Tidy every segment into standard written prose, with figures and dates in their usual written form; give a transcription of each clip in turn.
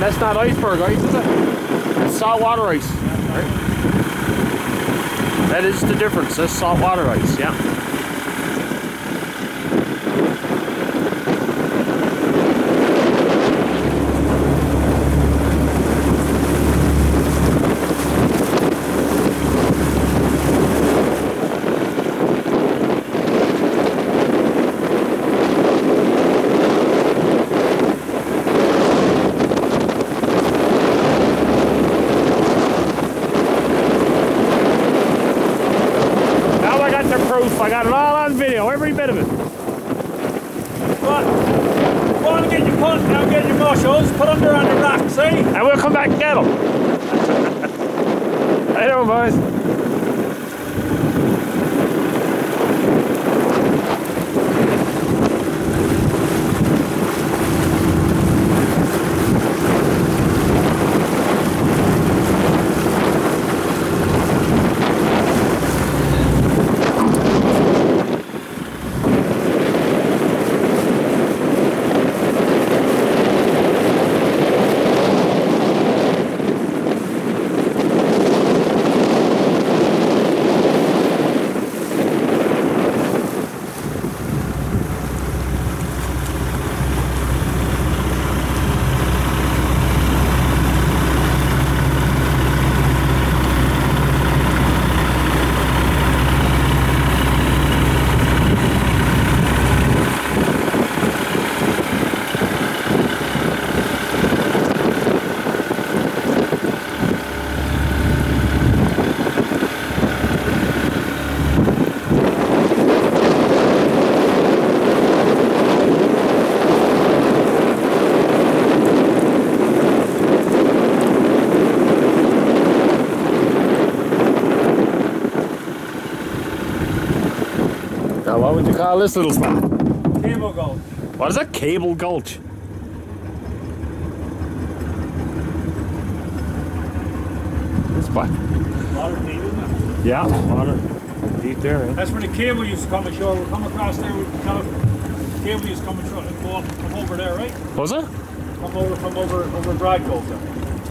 That's not iceberg ice, is it? It's saltwater ice. Right? That is the difference. That's saltwater ice, yeah. I got it all on video, every bit of it. But go on and get your punt now, get your mussels, put them there on the rack, see? And we'll come back and get them. How you doing, boys? What would you call this little spot? Cable Gulch. What is that? Cable Gulch. This spot. Water deep, isn't it? Yeah, water deep there. That's where the cable used to come ashore. We'll come across there with the cable used to come ashore and go up, come over there, right? Was it? Come over Brad Cove there.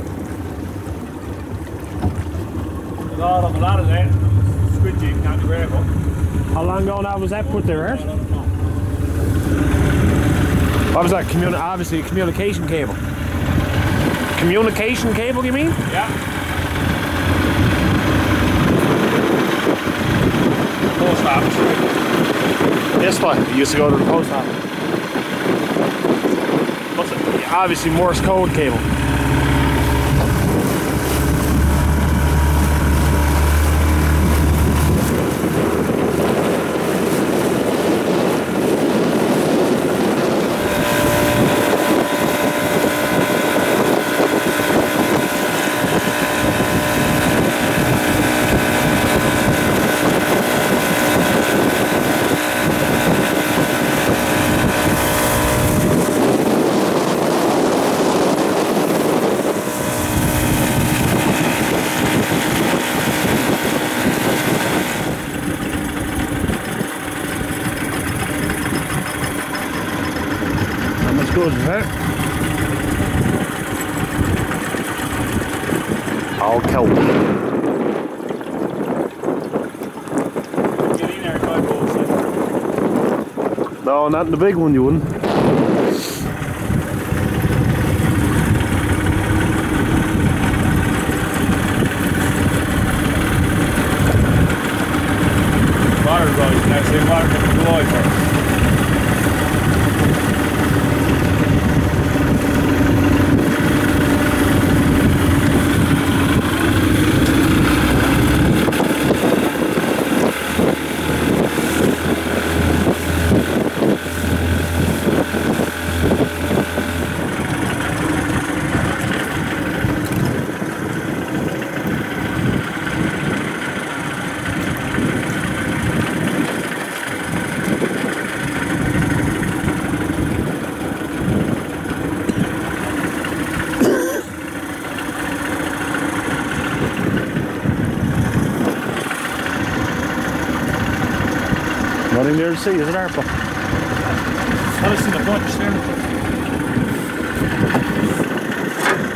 A lot of that. Squid jig down the railroad. How long ago now was that put there, Art? I don't know. What was that? Obviously a communication cable. Communication cable, you mean? Yeah. Post office, right? This one. You used to go to the post office. What's it? Yeah, obviously Morse code cable. Good, isn't it? All kelp. Get in there, try boats. No, not in the big one, you wouldn't. Water rise, now say water can fly first. Nothing there to see, is it, Harbour? I've seen a bunch there.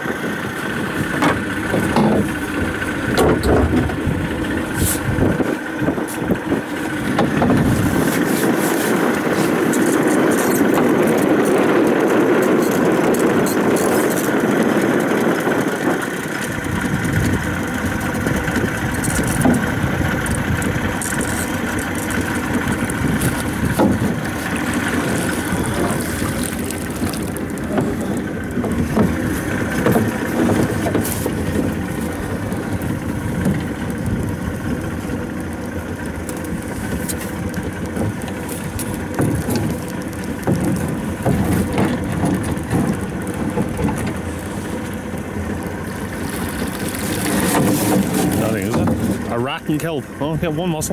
and killed. Oh, yeah, one mussel.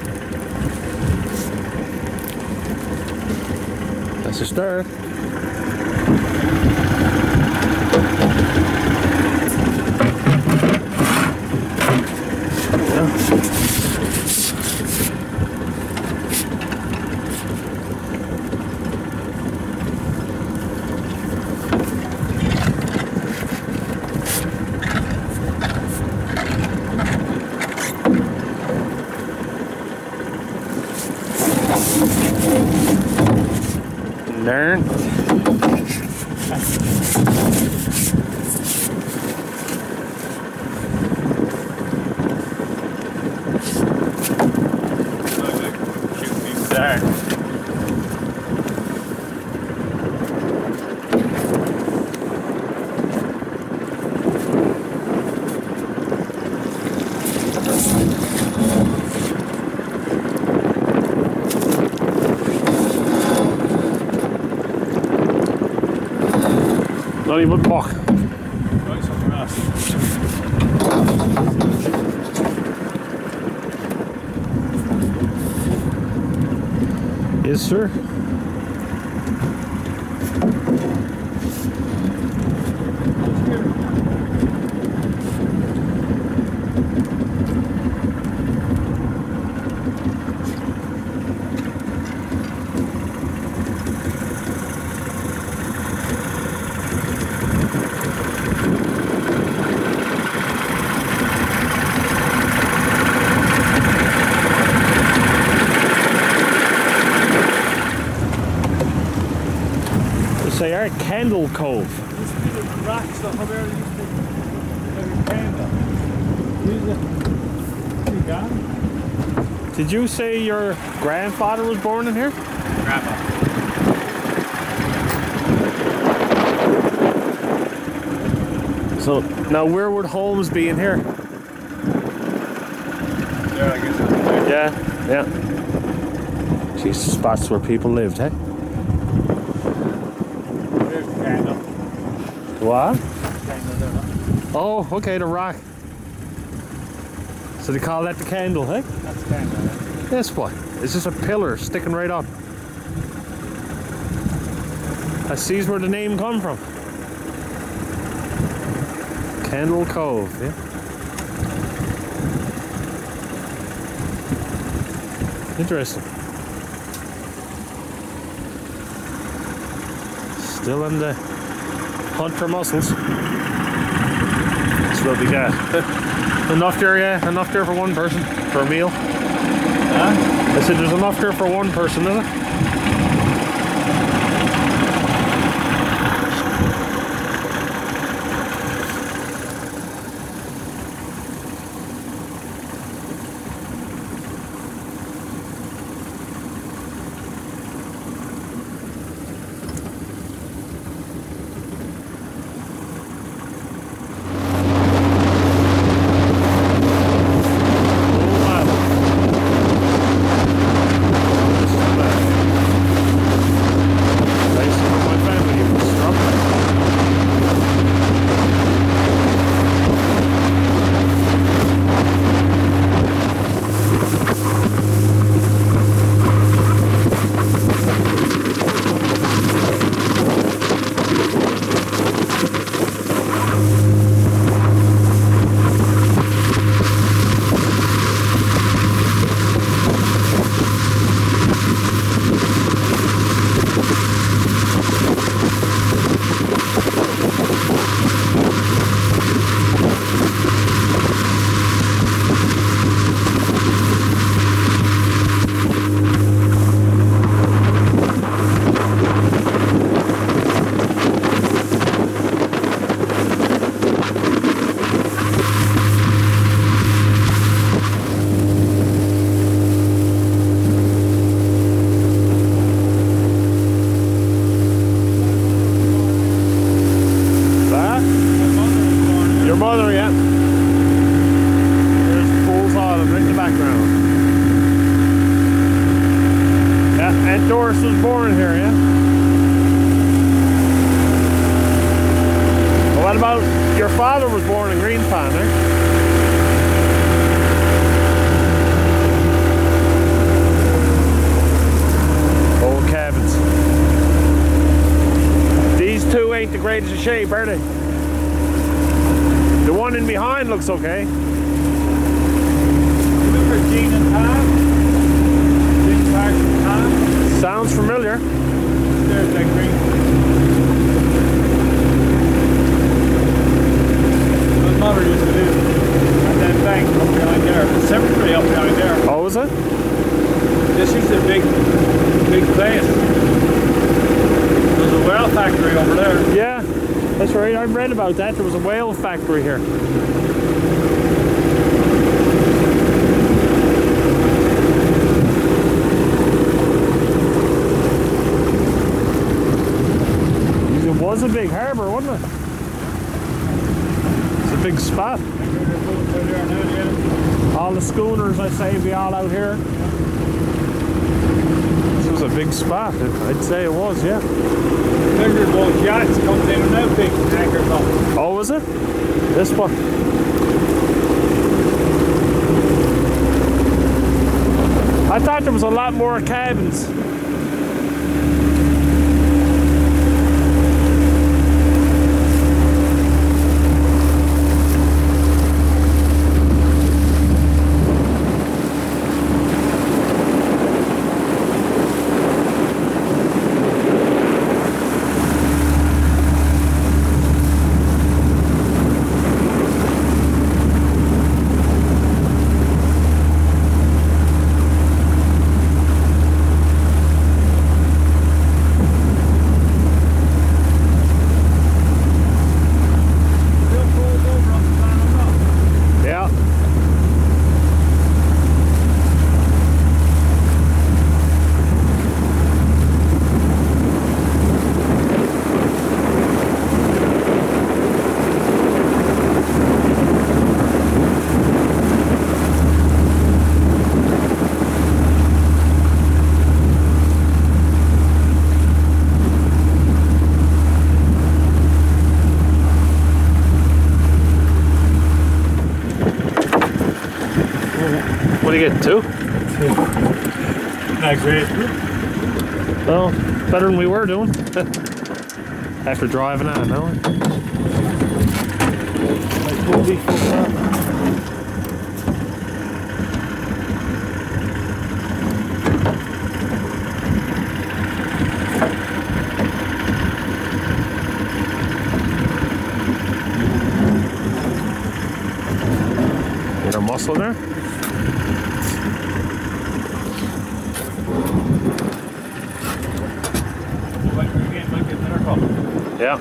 That's a start. Darn. Not even buck. Right, something else. Yes, sir. Say Art Candle Cove. Used to be the rocks that Harbour used to be gone. Did you say your grandfather was born in here? Grandma. So now where would homes be in here? There, I guess. Yeah, yeah. Jeez, spots where people lived, eh? There's the candle. What? Candle there, huh? Oh, okay, the rock. So they call that the candle, eh? That's the candle. Yeah. This what? It's just a pillar sticking right up. I sees where the name come from. Candle Cove, yeah. Interesting. Still in the hunt for mussels. This will be good. Enough there, yeah? Enough there for one person? For a meal? Huh? I said there's enough there for one person, isn't it? Doris was born here, yeah? Well, what about your father was born in Greenspan, eh? made to shape, are they? The one in behind looks okay. Remember Gene and Tom? Gene Park and Tom? Sounds familiar. There's that green. My mother used to live at that bank up behind there. The cemetery up behind there. Oh, was it? This is a big place. There's a whale factory over there. Yeah, that's right. I've read about that. There was a whale factory here. It was a big harbour, wasn't it? It's a big spot. All the schooners, I say, be all out here. This was a big spot. I'd say it was, yeah. Bigger boat yachts comes in and out big anchors up. Oh, was it? This one. I thought there was a lot more cabins. What do you get, 2? Not great. Well, better than we were doing. After driving on, no? Get a muscle there? Yeah.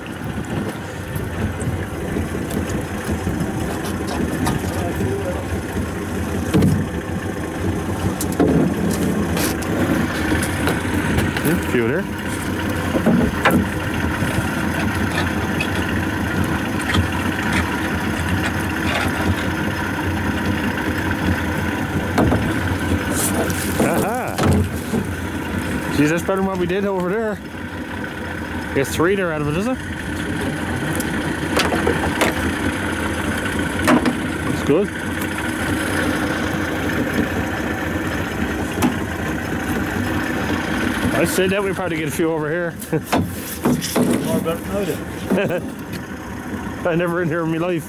Few there. Aha! Geez, that's better than what we did over there. Get 3 there out of it, is it? That's good. I said that we'd probably get a few over here. More better than I never in here in my life.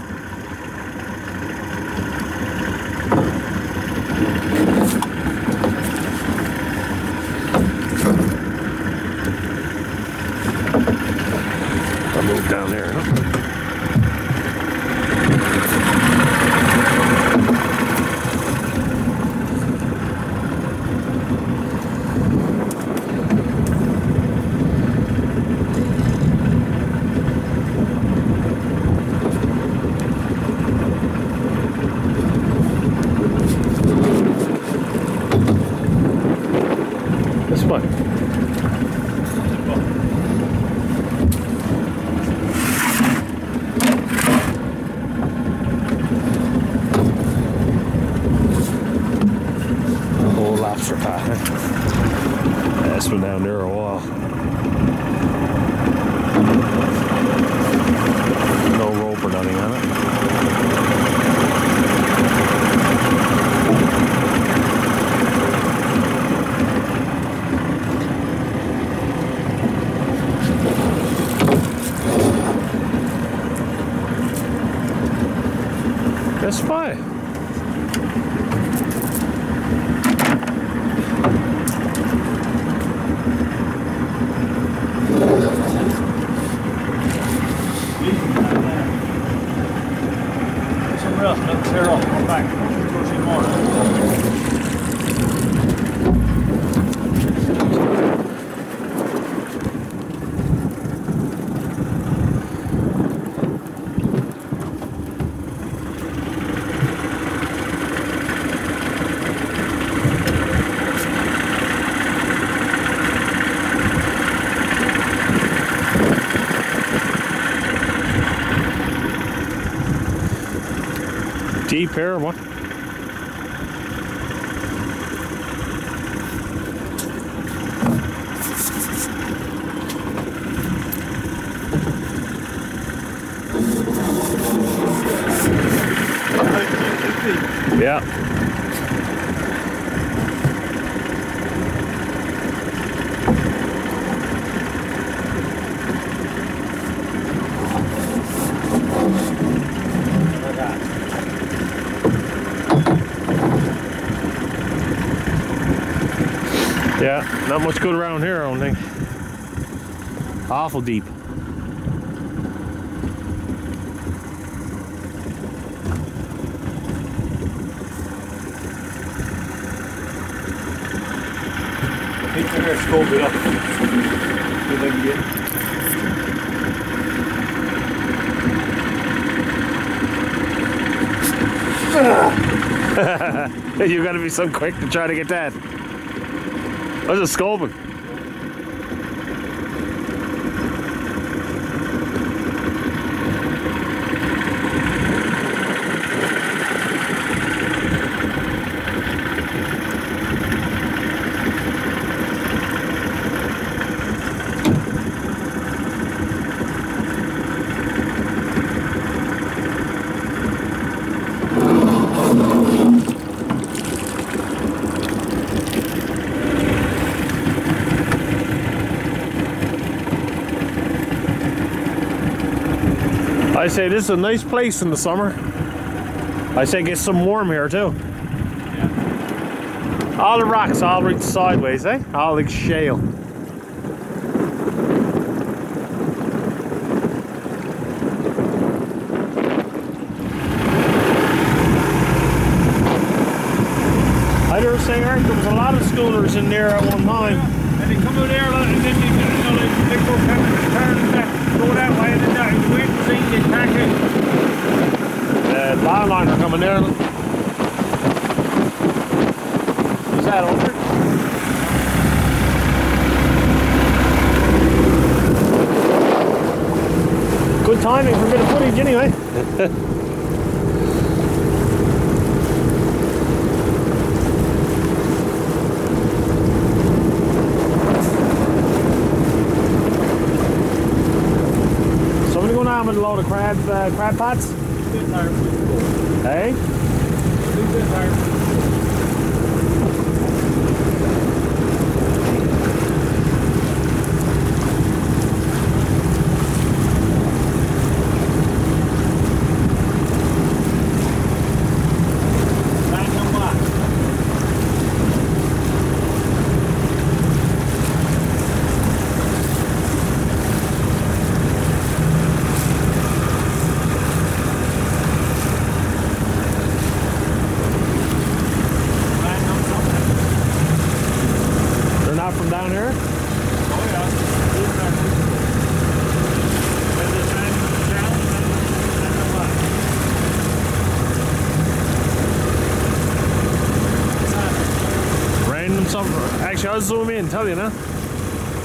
I'll move down there, huh? This way. Old lobster pot, huh? Yeah, it's been down there a while. No rope or nothing on it. Deep here or what? Yeah. Yeah, not much good around here, I don't think. Awful deep. Keep your hair scalded up. Good idea. You gotta be so quick to try to get that. That's a sculpin. I say this is a nice place in the summer. I say get some warm here too. Yeah. All the rocks all right sideways, eh? All like shale. I heard saying there was a lot of schoolers in there at one time. Yeah. And they come out there and then they go turn back. Go that way and then that wind thing they pack it. The landline are coming there. Is that over? Good timing for a bit of footage anyway. With a load of crab pots. Hey? From down here? Oh yeah. Random something. Actually, I'll zoom in and tell you now.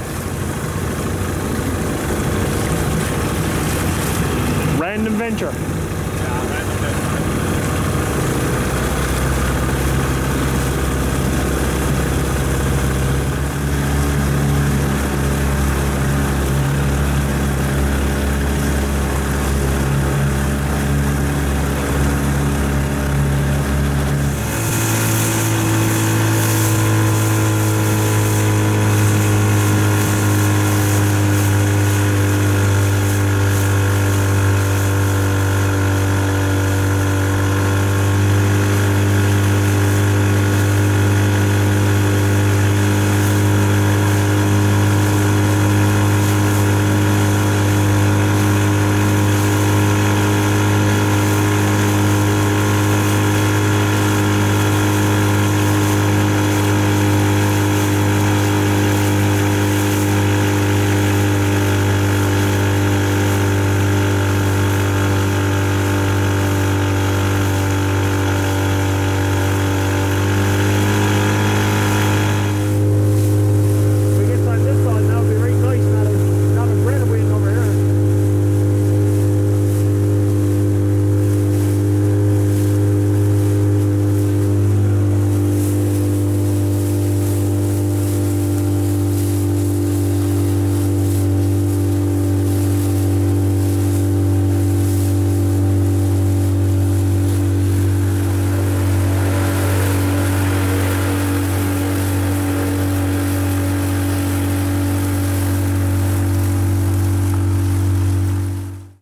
Random venture.